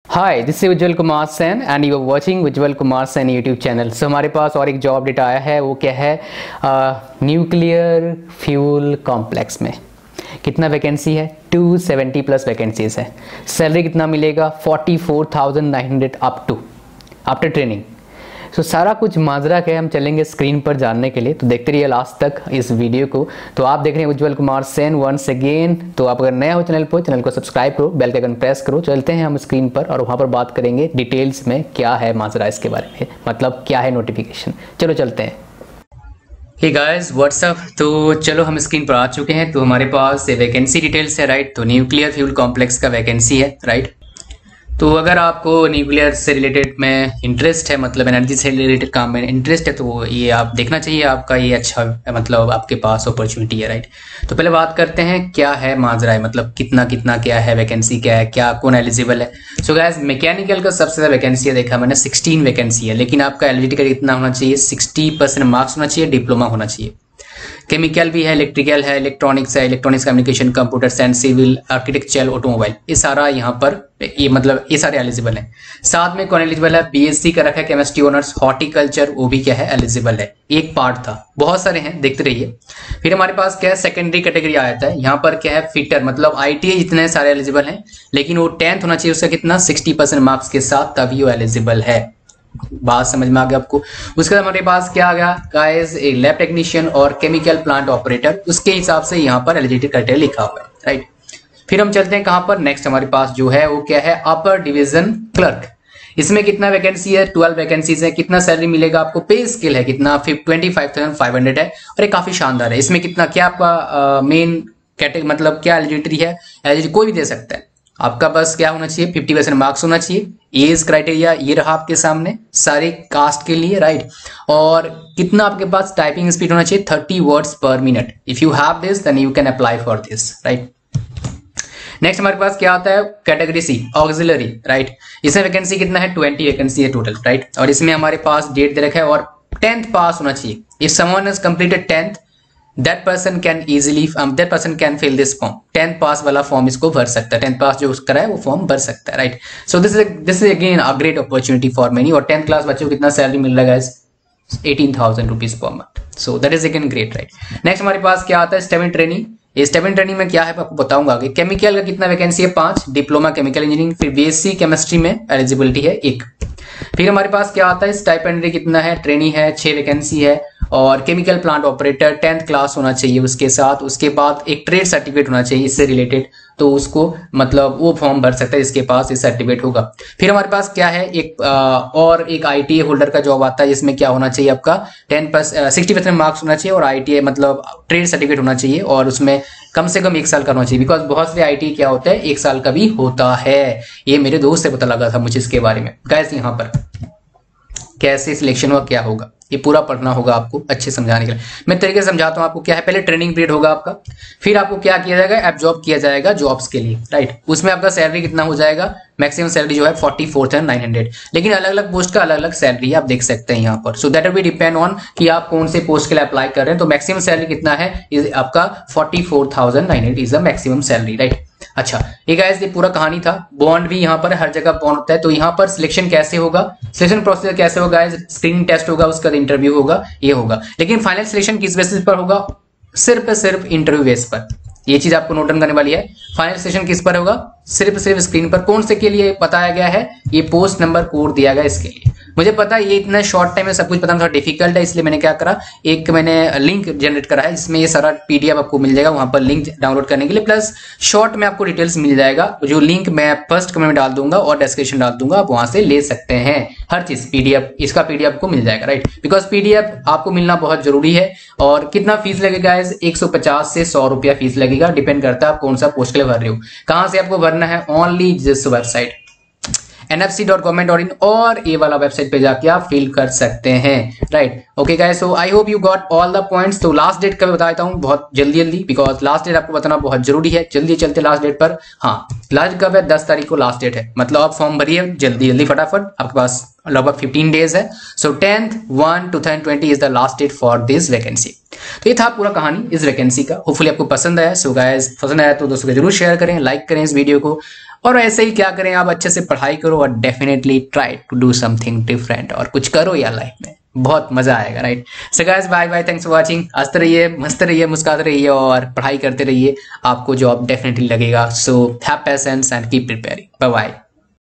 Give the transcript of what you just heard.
Hi, this is Ujjwal Kumar Sen and you are watching Ujjwal Kumar Sen YouTube channel. So हमारे पास और एक जॉब डेटा आया है, वो क्या है, न्यूक्लियर फ्यूल कॉम्प्लेक्स में कितना वैकेंसी है, 270 प्लस वैकेंसीज है। सैलरी कितना मिलेगा, 44,900 up to after training. So सारा कुछ माजरा क्या है हम चलेंगे स्क्रीन पर जानने के लिए, तो देखते रहिए लास्ट तक इस वीडियो को। तो आप देख रहे हैं उज्जवल कुमार सेन वंस अगेन। तो आप अगर नया हो चैनल पर, चैनल को सब्सक्राइब करो, बेल का आइकन प्रेस करो। चलते हैं हम स्क्रीन पर और वहाँ पर बात करेंगे डिटेल्स में क्या है माजरा इसके बारे में, मतलब क्या है नोटिफिकेशन। चलो चलते हैं। Hey guys what's up. तो चलो हम स्क्रीन पर आ चुके हैं। तो हमारे पास वैकेंसी डिटेल्स है, राइट। तो न्यूक्लियर फ्यूल कॉम्प्लेक्स का वैकेंसी है, राइट। तो अगर आपको न्यूक्लियर से रिलेटेड में इंटरेस्ट है, मतलब एनर्जी से रिलेटेड काम में इंटरेस्ट है, तो ये आप देखना चाहिए। आपका ये अच्छा मतलब आपके पास अपॉर्चुनिटी है, राइट। तो पहले बात करते हैं क्या है माजरा है, मतलब कितना कितना क्या है, वैकेंसी क्या है, क्या कौन एलिजिबल है। सो गाइस मैकेनिकल का सबसे ज़्यादा वैकेंसी है, देखा मैंने 16 वैकेंसी है। लेकिन आपका एलिजिबिलिटी कितना होना चाहिए, 60% मार्क्स होना चाहिए, डिप्लोमा होना चाहिए। केमिकल भी है, इलेक्ट्रिकल है, इलेक्ट्रॉनिक्स है, electronics communication, computer science, civil, architecture, automobile, ये सारा यहाँ पर ये मतलब ये सारे एलिजिबल हैं। साथ में कौन एलिजिबल है, बीएससी का रखा है, केमिस्ट्री ऑनर्स, हॉर्टिकल्चर, वो भी क्या है एलिजिबल है। एक पार्ट था, बहुत सारे हैं, देखते रहिए। फिर हमारे पास क्या है, सेकेंडरी कैटेगरी आ जाता है। यहाँ पर क्या है, फिटर, मतलब आईटीआई जितने सारे एलिजिबल हैं, लेकिन वो 10th होना चाहिए उसका कितना, 60% मार्क्स के साथ, तभी वो एलिजिबल है। बात समझ में आ गया आपको। उसके बाद हमारे पास क्या आ गया गाइस, एक लैब टेक्नीशियन और केमिकल प्लांट ऑपरेटर, उसके हिसाब से यहाँ पर एलिजिबिलिटी क्राइटेरिया लिखा हुआ है, राइट। फिर हम चलते हैं कहां पर, नेक्स्ट हमारे पास जो है वो क्या है, अपर डिवीजन क्लर्क। इसमें कितना वैकेंसी है, 12 वैकेंसीज है। कितना सैलरी मिलेगा आपको, पे स्केल है कितना, 25,500 है। और ये काफी शानदार है। इसमें कितना क्या आपका मेन कैटेगरी, मतलब क्या एलिजिबिलिटी है, एलिजिबिलिटी कोई भी दे सकता है। आपका बस क्या होना चाहिए, 50% मार्क्स होना चाहिए। एज क्राइटेरिया ये रहा आपके सामने सारे कास्ट के लिए, राइट। और कितना आपके पास टाइपिंग स्पीड होना चाहिए, 30 वर्ड्स पर मिनट। If you have this then you can apply for this, right. Next हमारे पास क्या आता है, कैटेगरी सी ऑक्सिलरी, राइट। इसमें वैकेंसी कितना है, 20 वैकेंसी है टोटल, राइट। और इसमें हमारे पास डेट दे रखा है और 10th पास होना चाहिए। If someone has completed 10th that person can fill this form। 10th पास वाला फॉर्म इसको भर सकता है, 10th पास जो करा है वो फॉर्म भर सकता है, right. So this is again a great opportunity for many. और 10th क्लास बच्चों को कितना सैलरी मिल रहा है, 18,000 रुपीज पर month. So that is again great, right. Next हमारे पास क्या आता है, स्टेबिन ट्रेनिंग। ये स्टेबिन ट्रेनिंग में क्या है आपको बताऊंगा आगे। केमिकल का कितना वैकेंसी है, 5, डिप्लोमा केमिकल इंजीनियरिंग। फिर बीएससी केमिस्ट्री में एलिजिबिलिटी है 1। फिर हमारे पास क्या आता है, स्टाइपेंडरी कितना है, ट्रेनी है, 6 वैकेंसी है। और chemical plant operator 10th class होना चाहिए उसके साथ। उसके बाद एक ट्रेड सर्टिफिकेट होना चाहिए इससे रिलेटेड, तो उसको मतलब वो फॉर्म भर सकता है जिसके पास ये सर्टिफिकेट होगा। फिर हमारे पास क्या है, एक आईटीआई होल्डर का जॉब आता है, जिसमें क्या होना चाहिए आपका 60% मार्क्स होना चाहिए और आईटीआई मतलब ट्रेड सर्टिफिकेट होना चाहिए। और उसमें कम से कम 1 साल का होना चाहिए, बिकॉज बहुत से आईटीआई क्या होता है 1 साल का भी होता है। ये मेरे दोस्त से पता लगा था मुझे इसके बारे में। गाइस यहाँ पर कैसे सिलेक्शन हुआ, क्या होगा, ये पूरा पढ़ना होगा आपको अच्छे समझाने के लिए। मैं तरीके से समझाता हूँ आपको। क्या है, पहले ट्रेनिंग पीरियड होगा आपका, फिर आपको क्या किया जाएगा, एब्जॉर्ब किया जाएगा जॉब्स के लिए, राइट। उसमें आपका सैलरी कितना हो जाएगा, मैक्सिमम सैलरी जो है 44,900। लेकिन अलग अलग पोस्ट का अलग अलग सैलरी आप देख सकते हैं यहाँ पर। So that will depend on कि आप कौन से पोस्ट के लिए अप्लाई कर रहे हैं। तो मैक्सिमम सैलरी कितना है, आपका 44,900 is the maximum salary, right. अच्छा, ये गाइस ये पूरा कहानी था। बॉन्ड भी यहाँ पर हर जगह बॉन्ड होता है। तो यहाँ पर सिलेक्शन कैसे होगा, सिलेक्शन प्रोसेस कैसे होगा, स्क्रीनिंग टेस्ट होगा, उसका इंटरव्यू होगा, ये होगा। लेकिन फाइनल सिलेक्शन किस बेसिस पर होगा, सिर्फ इंटरव्यू बेस पर। ये चीज आपको नोट डाउन करने वाली है। फाइनल सिलेक्शन किस पर होगा, सिर्फ स्क्रीन पर। कौन से के लिए बताया गया है, ये पोस्ट नंबर कोड दिया गया इसके लिए। मुझे पता है ये इतना शॉर्ट टाइम में सब कुछ पता थोड़ा डिफिकल्ट है, इसलिए मैंने क्या करा, एक मैंने लिंक जनरेट करा है जिसमें ये सारा पीडीएफ आपको मिल जाएगा, वहां पर लिंक डाउनलोड करने के लिए, प्लस शॉर्ट में आपको डिटेल्स मिल जाएगा। जो लिंक मैं फर्स्ट कमेंट में डाल दूंगा और डिस्क्रिप्शन डाल दूंगा, आप वहां से ले सकते हैं हर चीज। पीडीएफ, इसका पीडीएफ आपको मिल जाएगा, राइट। बिकॉज पीडीएफ आपको मिलना बहुत जरूरी है। और कितना फीस लगेगा, 150 से 100 रुपया फीस लगेगा, डिपेंड करता है आप कौन सा पोस्ट के लिए भर रहे हो। कहां से आपको भरना है, ओनली दिस वेबसाइट nfc.government.in, और ये वाला वेबसाइट पे जाके आप फिल कर सकते हैं, right. Okay guys, so I hope you got all the points. तो लास्ट डेट कब बता देता हूँ बहुत जल्दी, बिकॉज लास्ट डेट आपको बताना बहुत जरूरी है। जल्दी चलते लास्ट डेट पर। हाँ, लास्ट कब है, 10 तारीख को लास्ट डेट है। मतलब आप फॉर्म भरिए जल्दी फटाफट, आपके पास लगभग 15 डेज है। So 10/1/2020 is the last date for this vacancy. तो ये था पूरा कहानी इस वैकेंसी का। होपफुली आपको पसंद आया। सो गाइस पसंद आया तो दोस्तों को जरूर शेयर करें, लाइक करें इस वीडियो को। और ऐसे ही क्या करें, आप अच्छे से पढ़ाई करो और definitely try to do something different, और कुछ करो यार लाइफ में, बहुत मजा आएगा, right. So guys, bye bye, thanks for watching. हंसते रहिए, मस्त रहिए, मुस्कुराते रहिए और पढ़ाई करते रहिए, आपको जॉब डेफिनेटली लगेगा। So have patience and keep preparing. Bye bye.